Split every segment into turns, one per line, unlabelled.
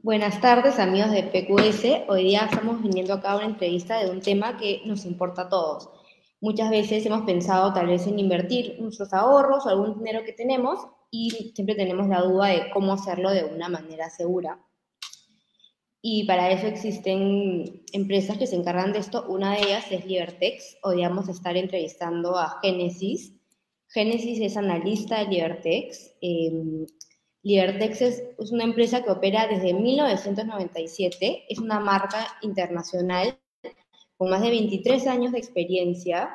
Buenas tardes, amigos de PQS. Hoy día estamos viniendo acá a una entrevista de un tema que nos importa a todos. Muchas veces hemos pensado tal vez en invertir nuestros ahorros o algún dinero que tenemos y siempre tenemos la duda de cómo hacerlo de una manera segura. Y para eso existen empresas que se encargan de esto. Una de ellas es Libertex. Hoy vamos a estar entrevistando a Génesis. Génesis es analista de Libertex. Libertex es una empresa que opera desde 1997. Es una marca internacional con más de 23 años de experiencia.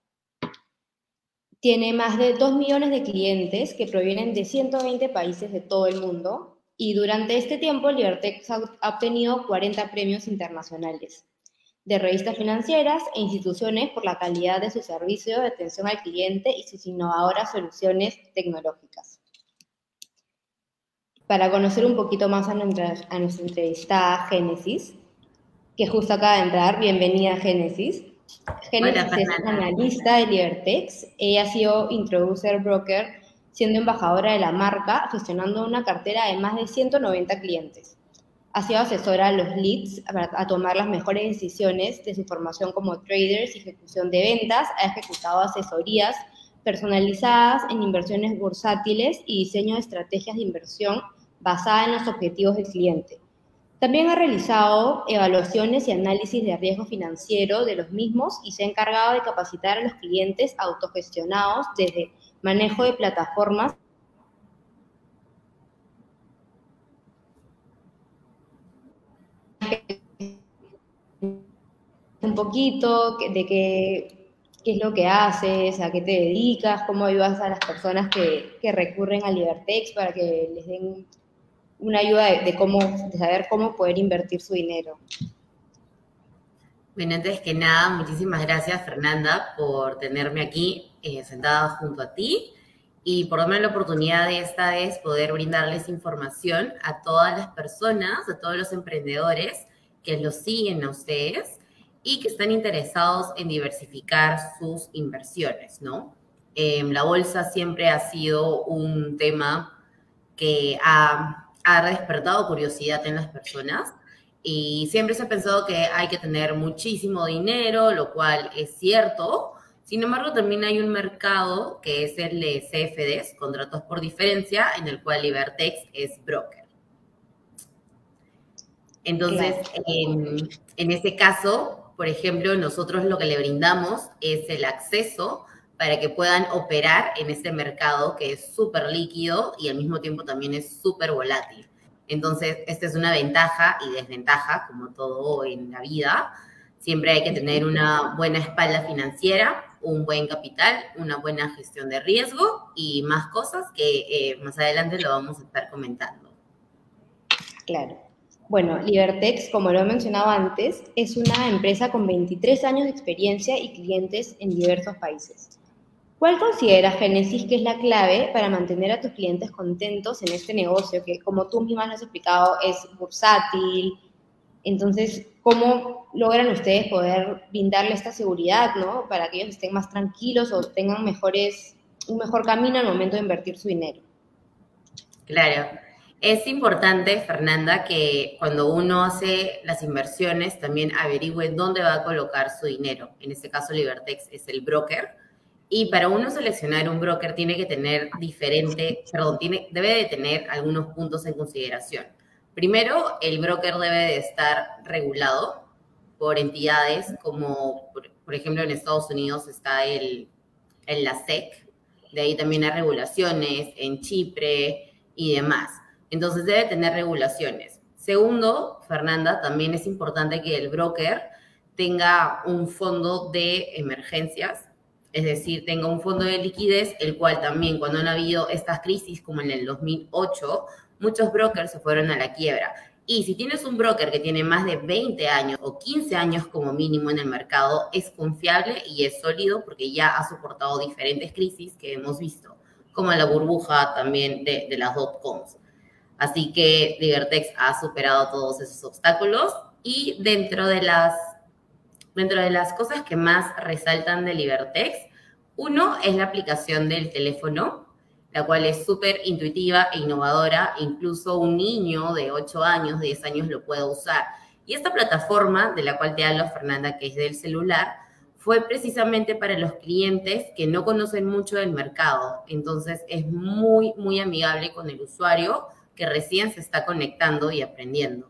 Tiene más de 2 millones de clientes que provienen de 120 países de todo el mundo. Y durante este tiempo, Libertex ha obtenido 40 premios internacionales de revistas financieras e instituciones por la calidad de su servicio de atención al cliente y sus innovadoras soluciones tecnológicas. Para conocer un poquito más a nuestra entrevistada Génesis, que justo acaba de entrar, bienvenida Génesis. Génesis es analista de Libertex. Ella ha sido introducer broker, siendo embajadora de la marca, gestionando una cartera de más de 190 clientes. Ha sido asesora a los leads a tomar las mejores decisiones de su formación como traders y ejecución de ventas. Ha ejecutado asesorías personalizadas en inversiones bursátiles y diseño de estrategias de inversión basada en los objetivos del cliente. También ha realizado evaluaciones y análisis de riesgo financiero de los mismos y se ha encargado de capacitar a los clientes autogestionados desde manejo de plataformas un poquito de qué es lo que haces, a qué te dedicas, cómo ayudas a las personas que recurren a Libertex para que les den una ayuda de saber cómo poder invertir su dinero.
Bueno, antes que nada, muchísimas gracias, Fernanda, por tenerme aquí sentada junto a ti y por darme la oportunidad de esta vez poder brindarles información a todas las personas, a todos los emprendedores que los siguen a ustedes y que están interesados en diversificar sus inversiones, ¿no? La bolsa siempre ha sido un tema que ha despertado curiosidad en las personas. Y siempre se ha pensado que hay que tener muchísimo dinero, lo cual es cierto. Sin embargo, también hay un mercado que es el de CFDs, contratos por diferencia, en el cual Libertex es broker. Entonces, en ese caso, por ejemplo, nosotros lo que le brindamos es el acceso para que puedan operar en ese mercado que es súper líquido y al mismo tiempo también es súper volátil. Entonces, esta es una ventaja y desventaja, como todo en la vida. Siempre hay que tener una buena espalda financiera, un buen capital, una buena gestión de riesgo y más cosas que más adelante lo vamos a estar comentando.
Claro. Bueno, Libertex, como lo he mencionado antes, es una empresa con 23 años de experiencia y clientes en diversos países. ¿Cuál consideras, Génesis, que es la clave para mantener a tus clientes contentos en este negocio que, como tú misma lo has explicado, es bursátil? Entonces, ¿cómo logran ustedes poder brindarle esta seguridad, ¿no? Para que ellos estén más tranquilos o tengan un mejor camino al momento de invertir su dinero?
Claro. Es importante, Fernanda, que cuando uno hace las inversiones también averigüe dónde va a colocar su dinero. En este caso, Libertex es el broker. Y para uno seleccionar un broker tiene que tener debe de tener algunos puntos en consideración. Primero, el broker debe de estar regulado por entidades como, por ejemplo, en Estados Unidos está la SEC, de ahí también hay regulaciones en Chipre y demás. Entonces debe tener regulaciones. Segundo, Fernanda, también es importante que el broker tenga un fondo de emergencias, es decir, tenga un fondo de liquidez, el cual también cuando han habido estas crisis como en el 2008, muchos brokers se fueron a la quiebra. Y si tienes un broker que tiene más de 20 años o 15 años como mínimo en el mercado, es confiable y es sólido porque ya ha soportado diferentes crisis que hemos visto, como la burbuja también de las dot-coms. Así que Libertex ha superado todos esos obstáculos y dentro de las cosas que más resaltan de Libertex, uno es la aplicación del teléfono. la cual es súper intuitiva e innovadora. Incluso un niño de 8 años, 10 años lo puede usar. Y esta plataforma de la cual te hablo, Fernanda, que es del celular, fue precisamente para los clientes que no conocen mucho del mercado. Entonces es muy, muy amigable con el usuario que recién se está conectando y aprendiendo.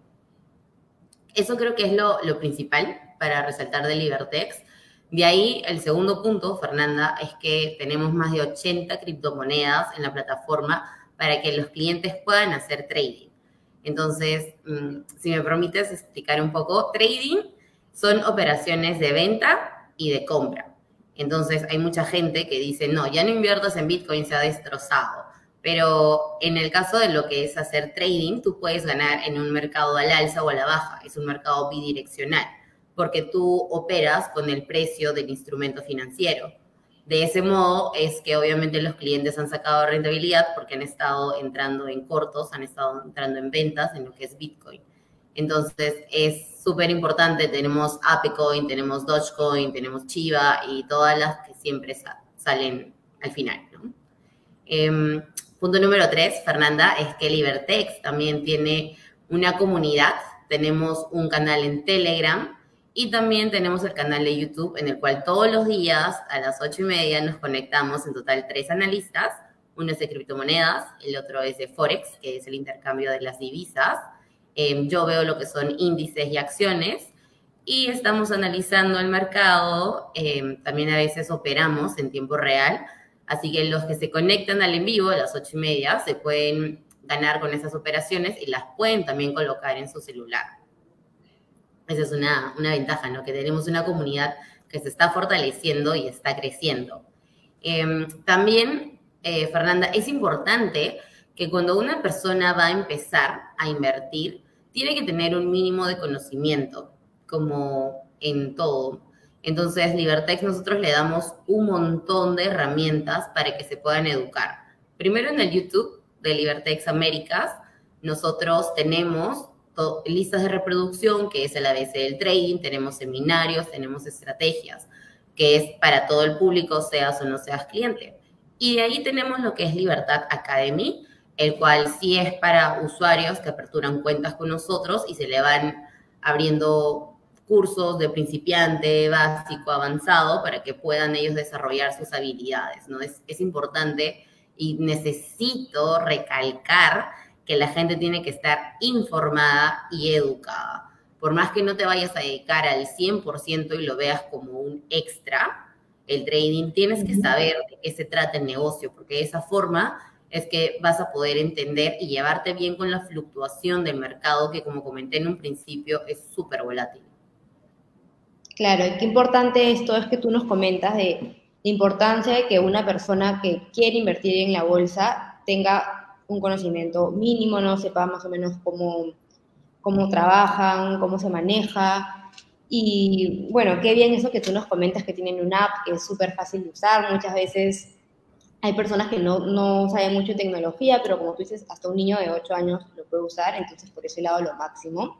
Eso creo que es lo principal para resaltar de Libertex. De ahí, el segundo punto, Fernanda, es que tenemos más de 80 criptomonedas en la plataforma para que los clientes puedan hacer trading. Entonces, si me permites explicar un poco, trading son operaciones de venta y de compra. Entonces, hay mucha gente que dice, no, ya no inviertas en Bitcoin, se ha destrozado. Pero en el caso de lo que es hacer trading, tú puedes ganar en un mercado al alza o a la baja. Es un mercado bidireccional, porque tú operas con el precio del instrumento financiero. De ese modo es que obviamente los clientes han sacado rentabilidad porque han estado entrando en cortos, han estado entrando en ventas en lo que es Bitcoin. Entonces es súper importante, tenemos Apecoin, tenemos Dogecoin, tenemos Chiva y todas las que siempre salen al final, ¿no? Punto número 3, Fernanda, es que Libertex también tiene una comunidad. Tenemos un canal en Telegram y también tenemos el canal de YouTube en el cual todos los días a las 8:30 nos conectamos, en total 3 analistas. Uno es de criptomonedas, el otro es de Forex, que es el intercambio de las divisas. Yo veo lo que son índices y acciones y estamos analizando el mercado. También a veces operamos en tiempo real. Así que los que se conectan al en vivo a las 8:30 se pueden ganar con esas operaciones y las pueden también colocar en su celular. Esa es una ventaja, ¿no? Que tenemos una comunidad que se está fortaleciendo y está creciendo. También, Fernanda, es importante que cuando una persona va a empezar a invertir, tiene que tener un mínimo de conocimiento, como en todo. Entonces, Libertex, nosotros le damos un montón de herramientas para que se puedan educar. Primero, en el YouTube de Libertex Américas, nosotros tenemos listas de reproducción, que es el ABC del trading, tenemos seminarios, tenemos estrategias, que es para todo el público, seas o no seas cliente. Y de ahí tenemos lo que es Libertad Academy, el cual sí es para usuarios que aperturan cuentas con nosotros y se le van abriendo cursos de principiante, básico, avanzado, para que puedan ellos desarrollar sus habilidades, ¿no? Es importante y necesito recalcar que la gente tiene que estar informada y educada. Por más que no te vayas a dedicar al 100% y lo veas como un extra, el trading, tienes que saber de qué se trata el negocio, porque de esa forma es que vas a poder entender y llevarte bien con la fluctuación del mercado, que como comenté en un principio, es súper volátil.
Claro, y qué importante esto es que tú nos comentas de la importancia de que una persona que quiere invertir en la bolsa tenga un conocimiento mínimo, no sepa más o menos cómo trabajan, cómo se maneja. Y bueno, qué bien eso que tú nos comentas que tienen una app que es súper fácil de usar. Muchas veces hay personas que no saben mucho de tecnología, pero como tú dices, hasta un niño de 8 años lo puede usar, entonces por ese lado lo máximo.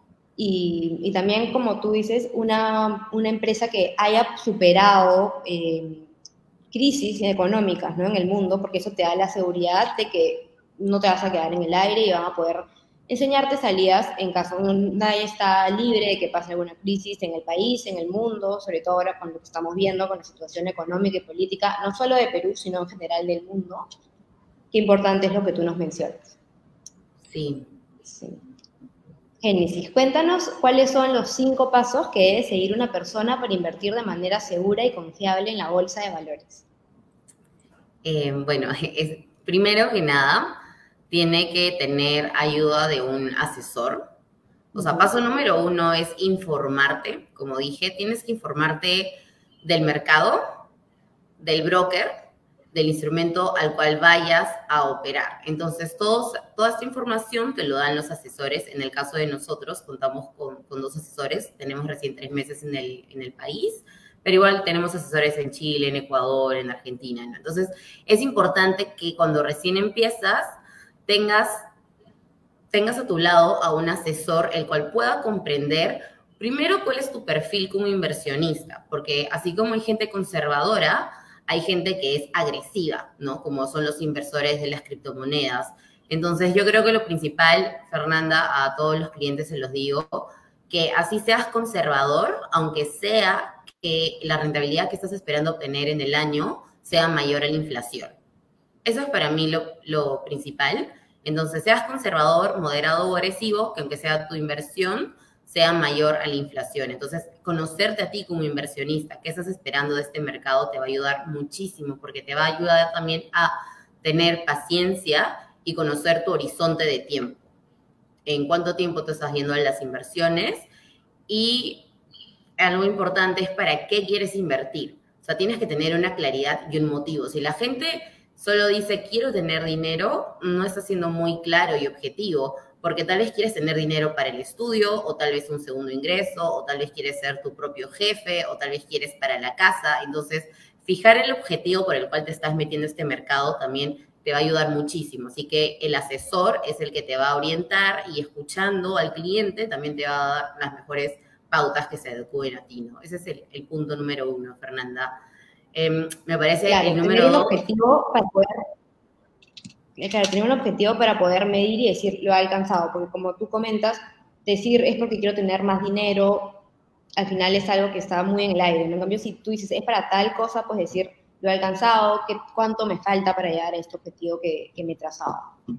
Y también, como tú dices, una empresa que haya superado crisis económicas, ¿no?, en el mundo, porque eso te da la seguridad de que no te vas a quedar en el aire y van a poder enseñarte salidas en caso nadie está libre de que pase alguna crisis en el país, en el mundo, sobre todo ahora con lo que estamos viendo con la situación económica y política, no solo de Perú, sino en general del mundo. Qué importante es lo que tú nos mencionas.
Sí.
Génesis, cuéntanos cuáles son los 5 pasos que debe seguir una persona para invertir de manera segura y confiable en la bolsa de valores.
Bueno, primero que nada, tiene que tener ayuda de un asesor. O sea, paso número 1 es informarte. Como dije, tienes que informarte del mercado, del broker, del instrumento al cual vayas a operar. Entonces, toda esta información te lo dan los asesores. En el caso de nosotros, contamos con 2 asesores. Tenemos recién 3 meses en el país, pero igual tenemos asesores en Chile, en Ecuador, en Argentina, ¿no? Entonces, es importante que cuando recién empiezas, tengas a tu lado a un asesor el cual pueda comprender primero cuál es tu perfil como inversionista, porque así como hay gente conservadora, hay gente que es agresiva, ¿no? Como son los inversores de las criptomonedas. Entonces, yo creo que lo principal, Fernanda, a todos los clientes se los digo, que así seas conservador, aunque sea que la rentabilidad que estás esperando obtener en el año sea mayor a la inflación. Eso es para mí lo principal. Entonces, seas conservador, moderado o agresivo, que aunque sea tu inversión, sea mayor a la inflación. Entonces, conocerte a ti como inversionista, qué estás esperando de este mercado, te va a ayudar muchísimo, porque te va a ayudar también a tener paciencia y conocer tu horizonte de tiempo. En cuánto tiempo te estás yendo a las inversiones y algo importante es para qué quieres invertir. O sea, tienes que tener una claridad y un motivo. Si la gente solo dice quiero tener dinero, no está siendo muy claro y objetivo, porque tal vez quieres tener dinero para el estudio, o tal vez un segundo ingreso, o tal vez quieres ser tu propio jefe, o tal vez quieres para la casa. Entonces, fijar el objetivo por el cual te estás metiendo a este mercado también te va a ayudar muchísimo. Así que el asesor es el que te va a orientar y escuchando al cliente también te va a dar las mejores pautas que se adecúen a ti, ¿no? Ese es el punto número 1, Fernanda. Me parece
claro,
el número 2.
Tener un objetivo para poder medir y decir lo he alcanzado, porque como tú comentas, decir es porque quiero tener más dinero, al final es algo que está muy en el aire, ¿no? En cambio, si tú dices es para tal cosa, pues decir lo he alcanzado, cuánto me falta para llegar a este objetivo que me he trazado.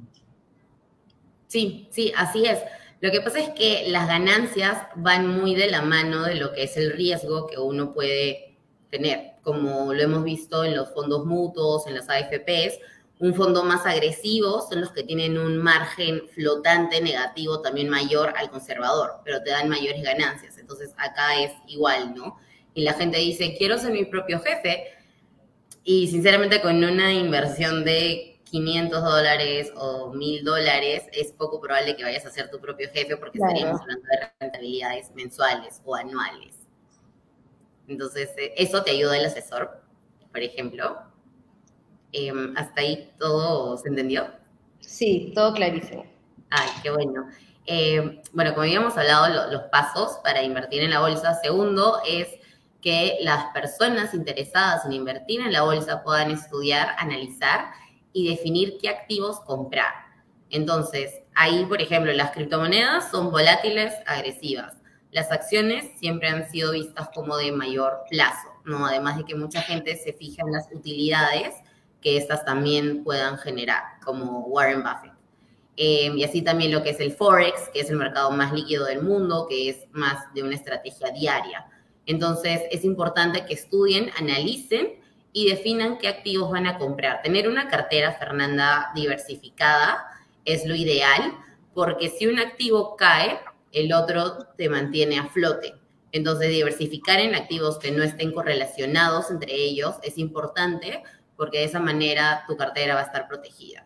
Sí, así es. Lo que pasa es que las ganancias van muy de la mano de lo que es el riesgo que uno puede tener, como lo hemos visto en los fondos mutuos, en las AFPs. Un fondo más agresivo son los que tienen un margen flotante negativo también mayor al conservador, pero te dan mayores ganancias. Entonces, acá es igual, ¿no? Y la gente dice, quiero ser mi propio jefe, y sinceramente con una inversión de $500 o $1,000 es poco probable que vayas a ser tu propio jefe porque estaríamos hablando de rentabilidades mensuales o anuales. Entonces, eso te ayuda el asesor, por ejemplo. ¿Hasta ahí todo se entendió?
Sí, todo clarísimo.
Ay, qué bueno. Bueno, como habíamos hablado, los pasos para invertir en la bolsa. Segundo es que las personas interesadas en invertir en la bolsa puedan estudiar, analizar y definir qué activos comprar. Entonces, ahí, por ejemplo, las criptomonedas son volátiles, agresivas. Las acciones siempre han sido vistas como de mayor plazo, ¿no? Además de que mucha gente se fija en las utilidades que estas también puedan generar, como Warren Buffett. Y así también lo que es el Forex, que es el mercado más líquido del mundo, que es más de una estrategia diaria. Entonces, es importante que estudien, analicen y definan qué activos van a comprar. Tener una cartera, Fernanda, diversificada es lo ideal, porque si un activo cae, el otro te mantiene a flote. Entonces, diversificar en activos que no estén correlacionados entre ellos es importante, porque de esa manera tu cartera va a estar protegida.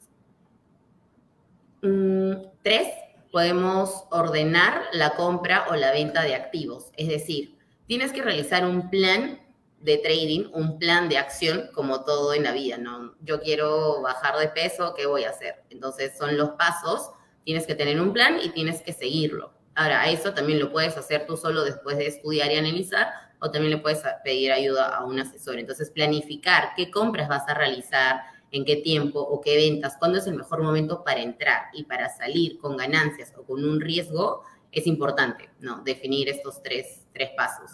3, podemos ordenar la compra o la venta de activos. Es decir, tienes que realizar un plan de trading, un plan de acción, como todo en la vida, ¿no? Yo quiero bajar de peso, ¿qué voy a hacer? Entonces, son los pasos, tienes que tener un plan y tienes que seguirlo. Ahora, eso también lo puedes hacer tú solo después de estudiar y analizar, o también le puedes pedir ayuda a un asesor. Entonces, planificar qué compras vas a realizar, en qué tiempo o qué ventas, cuándo es el mejor momento para entrar y para salir con ganancias o con un riesgo, es importante, ¿no? Definir estos tres pasos.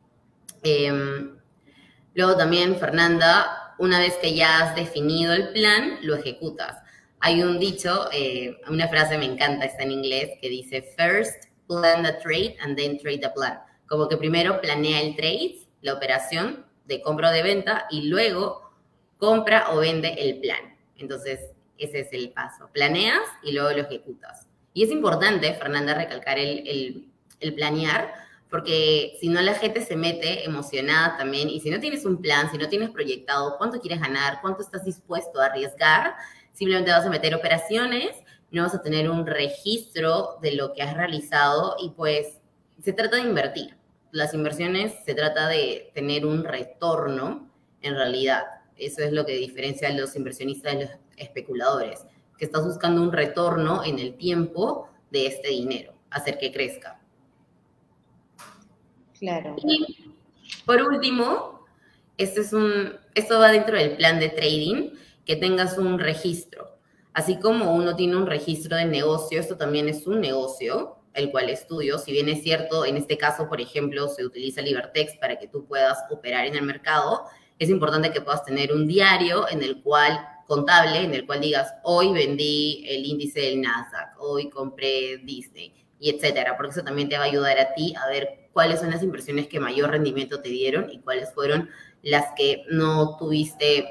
Luego también, Fernanda, una vez que ya has definido el plan, lo ejecutas. Hay un dicho, una frase me encanta, está en inglés, que dice, first plan the trade and then trade the plan. Como que primero planea el trade, la operación de compra o de venta, y luego compra o vende el plan. Entonces, ese es el paso. Planeas y luego lo ejecutas. Y es importante, Fernanda, recalcar el planear, porque si no la gente se mete emocionada también, y si no tienes un plan, si no tienes proyectado cuánto quieres ganar, cuánto estás dispuesto a arriesgar, simplemente vas a meter operaciones, no vas a tener un registro de lo que has realizado y pues se trata de invertir. Las inversiones se trata de tener un retorno en realidad. Eso es lo que diferencia a los inversionistas de los especuladores, que estás buscando un retorno en el tiempo de este dinero, hacer que crezca.
Claro.
Y por último, esto va dentro del plan de trading, que tengas un registro. Así como uno tiene un registro de negocio, esto también es un negocio, el cual estudio. Si bien es cierto, en este caso, por ejemplo, se utiliza Libertex para que tú puedas operar en el mercado, es importante que puedas tener un diario contable, en el cual digas, hoy vendí el índice del Nasdaq, hoy compré Disney, y etcétera, porque eso también te va a ayudar a ti a ver cuáles son las inversiones que mayor rendimiento te dieron y cuáles fueron las que no tuviste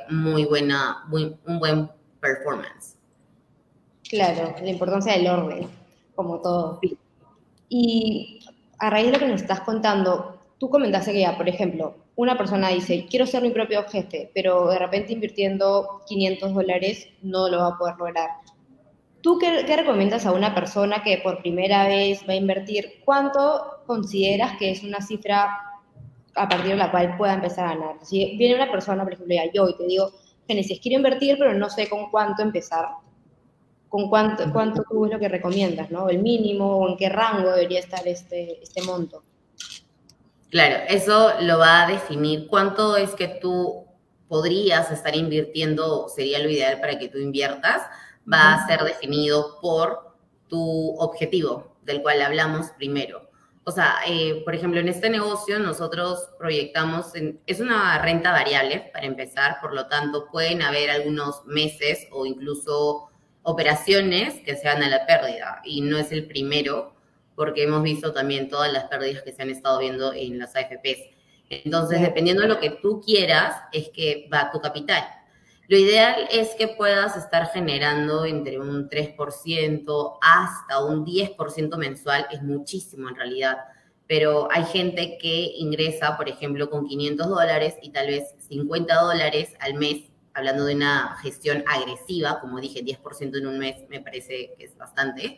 un buen performance.
Claro, la importancia del orden, como todo. Y a raíz de lo que nos estás contando, tú comentaste que ya, por ejemplo, una persona dice, quiero ser mi propio jefe, pero de repente invirtiendo $500 no lo va a poder lograr. ¿Tú qué recomiendas a una persona que por primera vez va a invertir? ¿Cuánto consideras que es una cifra a partir de la cual pueda empezar a ganar? Si viene una persona, por ejemplo, ya yo, y te digo, Génesis, quiero invertir, pero no sé con cuánto empezar. ¿Con cuánto tú es lo que recomiendas, ¿no? ¿El mínimo o en qué rango debería estar este monto?
Claro, eso lo va a definir cuánto es que tú podrías estar invirtiendo, sería lo ideal para que tú inviertas, va a ser definido por tu objetivo, del cual hablamos primero. O sea, por ejemplo, en este negocio nosotros proyectamos, es una renta variable para empezar, por lo tanto pueden haber algunos meses o incluso operaciones que sean a la pérdida y no es el primero porque hemos visto también todas las pérdidas que se han estado viendo en las AFPs. Entonces, dependiendo de lo que tú quieras, es que va tu capital. Lo ideal es que puedas estar generando entre un 3% hasta un 10% mensual, es muchísimo en realidad, pero hay gente que ingresa, por ejemplo, con $500 y tal vez $50 al mes, hablando de una gestión agresiva, como dije, 10% en un mes me parece que es bastante.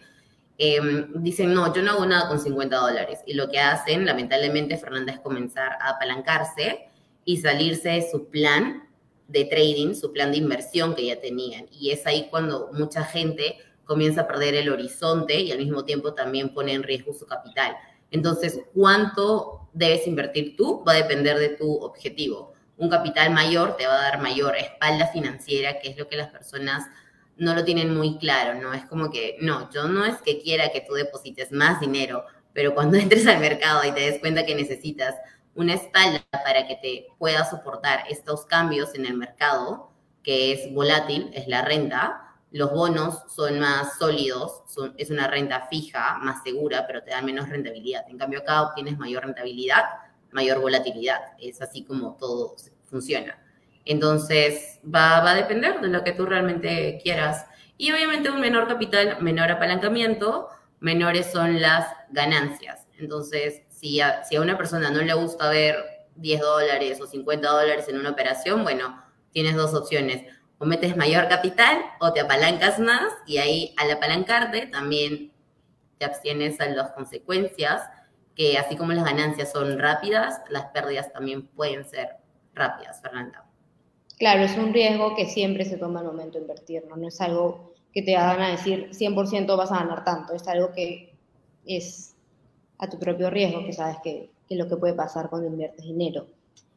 Dicen, no, yo no hago nada con $50. Y lo que hacen, lamentablemente, Fernanda, es comenzar a apalancarse y salirse de su plan de trading, su plan de inversión que ya tenían. Y es ahí cuando mucha gente comienza a perder el horizonte y al mismo tiempo también pone en riesgo su capital. Entonces, ¿cuánto debes invertir tú? Va a depender de tu objetivo. Un capital mayor te va a dar mayor espalda financiera, que es lo que las personas no lo tienen muy claro, ¿no? Es como que, no, yo no es que quiera que tú deposites más dinero, pero cuando entres al mercado y te des cuenta que necesitas una espalda para que te pueda soportar estos cambios en el mercado, que es volátil, es la renta, los bonos son más sólidos, es una renta fija, más segura, pero te dan menos rentabilidad. En cambio, acá obtienes mayor rentabilidad, mayor volatilidad. Es así como todo funciona. Entonces, va a depender de lo que tú realmente quieras. Y obviamente un menor capital, menor apalancamiento, menores son las ganancias. Entonces, si a una persona no le gusta ver $10 o $50 en una operación, bueno, tienes dos opciones. O metes mayor capital o te apalancas más y ahí al apalancarte también te abstienes a las consecuencias, que así como las ganancias son rápidas, las pérdidas también pueden ser rápidas, Fernanda.
Claro, es un riesgo que siempre se toma al momento de invertir, ¿no? No es algo que te van a decir 100% vas a ganar tanto, es algo que es a tu propio riesgo, que sabes que es lo que puede pasar cuando inviertes dinero.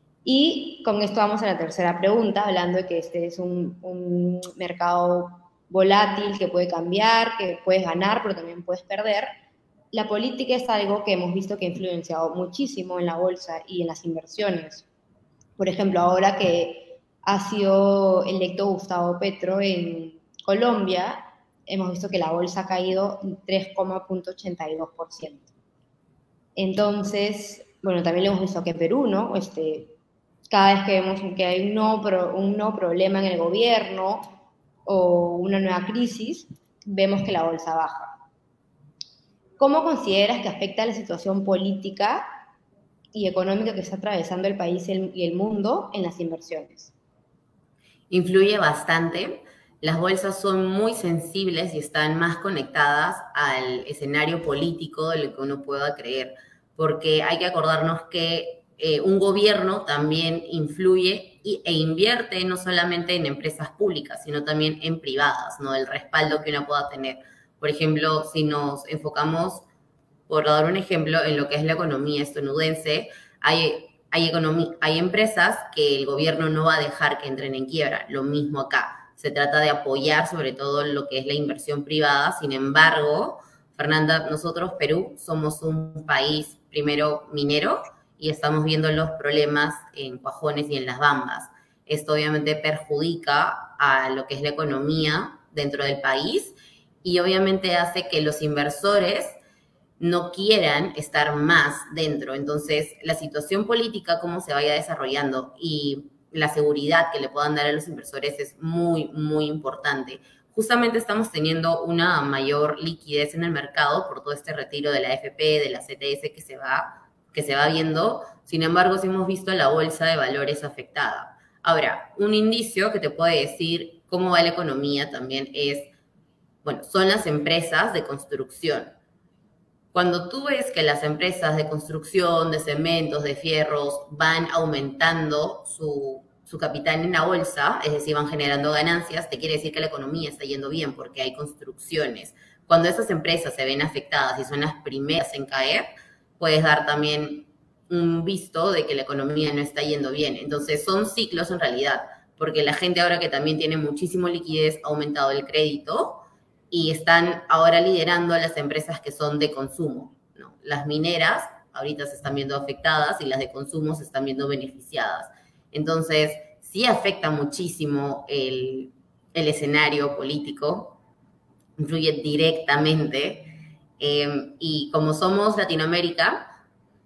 Y con esto vamos a la tercera pregunta, hablando de que este es un mercado volátil que puede cambiar, que puedes ganar, pero también puedes perder. La política es algo que hemos visto que ha influenciado muchísimo en la bolsa y en las inversiones. Por ejemplo, ahora que ha sido electo Gustavo Petro en Colombia, hemos visto que la bolsa ha caído 3,82%. Entonces, bueno, también lo hemos visto que en Perú, ¿no? Cada vez que vemos que hay un nuevo problema en el gobierno o una nueva crisis, vemos que la bolsa baja. ¿Cómo consideras que afecta la situación política y económica que está atravesando el país y el mundo en las inversiones?
Influye bastante. Las bolsas son muy sensibles y están más conectadas al escenario político de lo que uno pueda creer, porque hay que acordarnos que un gobierno también influye e invierte no solamente en empresas públicas, sino también en privadas, ¿no? El respaldo que uno pueda tener. Por ejemplo, si nos enfocamos, por dar un ejemplo, en lo que es la economía estadounidense, hay hay empresas que el gobierno no va a dejar que entren en quiebra, lo mismo acá. Se trata de apoyar sobre todo lo que es la inversión privada. Sin embargo, Fernanda, nosotros, Perú, somos un país primero minero y estamos viendo los problemas en Cuajones y en Las Bambas. Esto obviamente perjudica a lo que es la economía dentro del país y obviamente hace que los inversores no quieran estar más dentro. Entonces, la situación política, cómo se vaya desarrollando y la seguridad que le puedan dar a los inversores es muy, muy importante. Justamente estamos teniendo una mayor liquidez en el mercado por todo este retiro de la AFP, de la CTS que se va viendo. Sin embargo, sí hemos visto la bolsa de valores afectada. Ahora, un indicio que te puede decir cómo va la economía también es, bueno, son las empresas de construcción. Cuando tú ves que las empresas de construcción, de cementos, de fierros, van aumentando su capital en la bolsa, es decir, van generando ganancias, te quiere decir que la economía está yendo bien porque hay construcciones. Cuando esas empresas se ven afectadas y son las primeras en caer, puedes dar también un visto de que la economía no está yendo bien. Entonces, son ciclos en realidad, porque la gente ahora que también tiene muchísimo liquidez ha aumentado el crédito y están ahora liderando a las empresas que son de consumo, ¿no? Las mineras ahorita se están viendo afectadas y las de consumo se están viendo beneficiadas. Entonces, sí afecta muchísimo el escenario político, influye directamente. Y como somos Latinoamérica,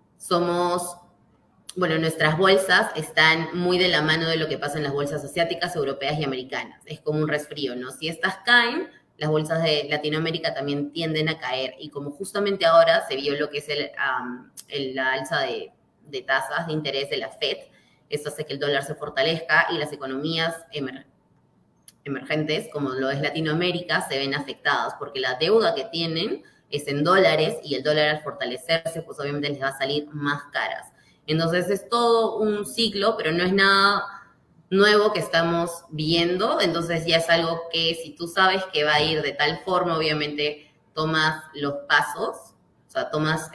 bueno, nuestras bolsas están muy de la mano de lo que pasa en las bolsas asiáticas, europeas y americanas. Es como un resfrío, ¿no? Si estas caen, las bolsas de Latinoamérica también tienden a caer. Y como justamente ahora se vio lo que es la alza de tasas de interés de la FED, eso hace que el dólar se fortalezca y las economías emergentes, como lo es Latinoamérica, se ven afectadas porque la deuda que tienen es en dólares y el dólar al fortalecerse, pues obviamente les va a salir más caras. Entonces es todo un ciclo, pero no es nada nuevo que estamos viendo, entonces ya es algo que si tú sabes que va a ir de tal forma, obviamente tomas los pasos, o sea,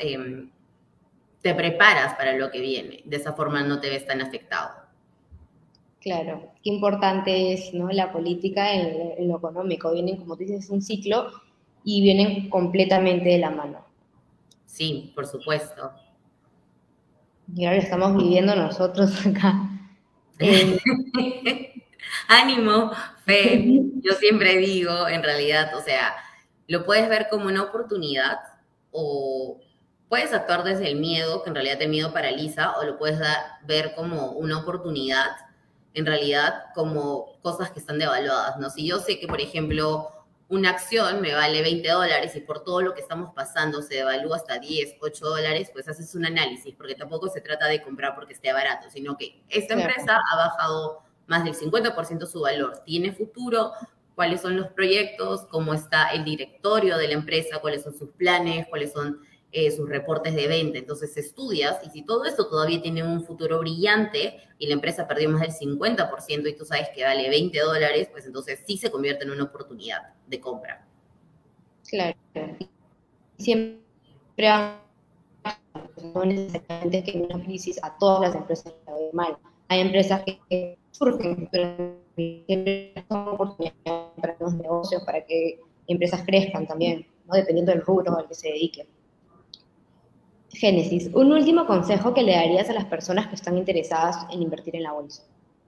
te preparas para lo que viene, de esa forma no te ves tan afectado.
Claro, qué importante es, ¿no?, la política en lo económico. Vienen, como tú dices, un ciclo y vienen completamente de la mano.
Sí, por supuesto.
Y ahora lo estamos viviendo nosotros acá.
Ánimo, fe. Yo siempre digo, en realidad, o sea, lo puedes ver como una oportunidad o puedes actuar desde el miedo, que en realidad el miedo paraliza, o lo puedes ver como una oportunidad, en realidad como cosas que están devaluadas, ¿no? Si yo sé que, por ejemplo, una acción me vale $20 y por todo lo que estamos pasando se devalúa hasta 10, 8 dólares, pues haces un análisis, porque tampoco se trata de comprar porque esté barato, sino que esta empresa ha bajado más del 50% su valor, tiene futuro, cuáles son los proyectos, cómo está el directorio de la empresa, cuáles son sus planes, cuáles son sus reportes de venta. Entonces estudias y si todo esto todavía tiene un futuro brillante y la empresa perdió más del 50% y tú sabes que vale $20, pues entonces sí se convierte en una oportunidad de compra.
Claro. Siempre no necesariamente que en una crisis a todas las empresas les va mal. Hay empresas que surgen, pero siempre son oportunidades para los negocios, para que empresas crezcan también, ¿no?, dependiendo del rubro al que se dediquen. Génesis, un último consejo que le darías a las personas que están interesadas en invertir en la bolsa.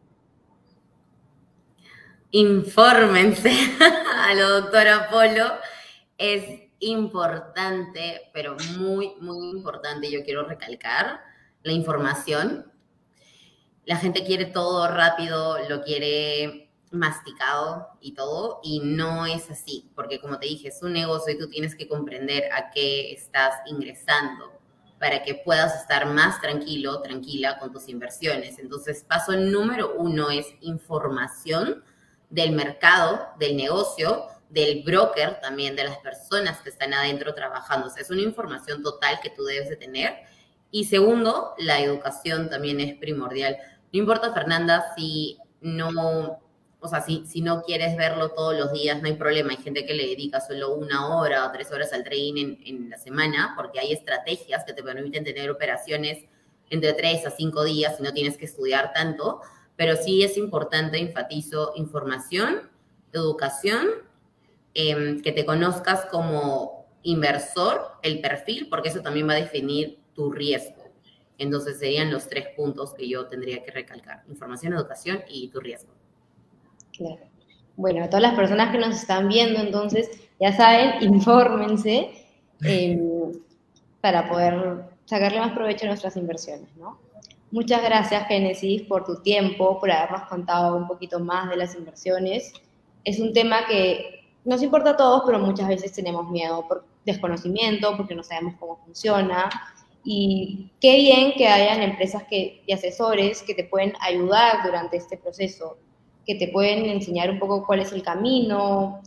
Infórmense a lo doctora Polo. Es importante, pero muy, muy importante, yo quiero recalcar, la información. La gente quiere todo rápido, lo quiere masticado y todo, y no es así, porque como te dije, es un negocio y tú tienes que comprender a qué estás ingresando para que puedas estar más tranquilo, tranquila con tus inversiones. Entonces, paso número 1 es información del mercado, del negocio, del broker, también de las personas que están adentro trabajando. O sea, es una información total que tú debes de tener. Y segundo, la educación también es primordial. No importa, Fernanda, si no quieres verlo todos los días, no hay problema. Hay gente que le dedica solo 1 hora o 3 horas al trading en la semana, porque hay estrategias que te permiten tener operaciones entre 3 a 5 días y no tienes que estudiar tanto, pero sí es importante, enfatizo, información, educación, que te conozcas como inversor, el perfil, porque eso también va a definir tu riesgo. Entonces serían los 3 puntos que yo tendría que recalcar: información, educación y tu riesgo.
Claro. Bueno, a todas las personas que nos están viendo, entonces, ya saben, infórmense para poder sacarle más provecho a nuestras inversiones, ¿no? Muchas gracias, Génesis, por tu tiempo, por habernos contado un poquito más de las inversiones. Es un tema que nos importa a todos, pero muchas veces tenemos miedo por desconocimiento, porque no sabemos cómo funciona. Y qué bien que hayan empresas y asesores que te pueden ayudar durante este proceso, que te pueden enseñar un poco cuál es el camino,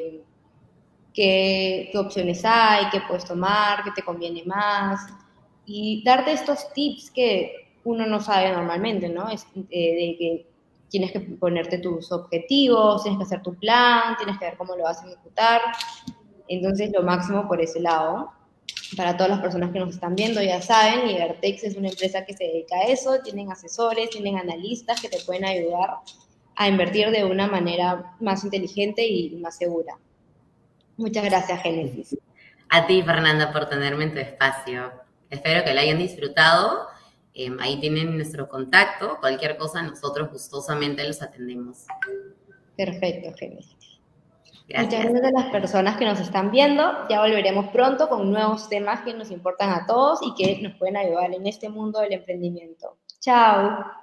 qué opciones hay, qué puedes tomar, qué te conviene más, y darte estos tips que uno no sabe normalmente, ¿no? De que tienes que ponerte tus objetivos, tienes que hacer tu plan, tienes que ver cómo lo vas a ejecutar. Entonces, lo máximo por ese lado. Para todas las personas que nos están viendo, ya saben, Libertex es una empresa que se dedica a eso, tienen asesores, tienen analistas que te pueden ayudar a invertir de una manera más inteligente y más segura. Muchas gracias, Génesis.
A ti, Fernanda, por tenerme en tu espacio. Espero que lo hayan disfrutado. Ahí tienen nuestro contacto. Cualquier cosa, nosotros gustosamente los atendemos.
Perfecto, Génesis.
Gracias.
Muchas gracias a las personas que nos están viendo. Ya volveremos pronto con nuevos temas que nos importan a todos y que nos pueden ayudar en este mundo del emprendimiento. Chao.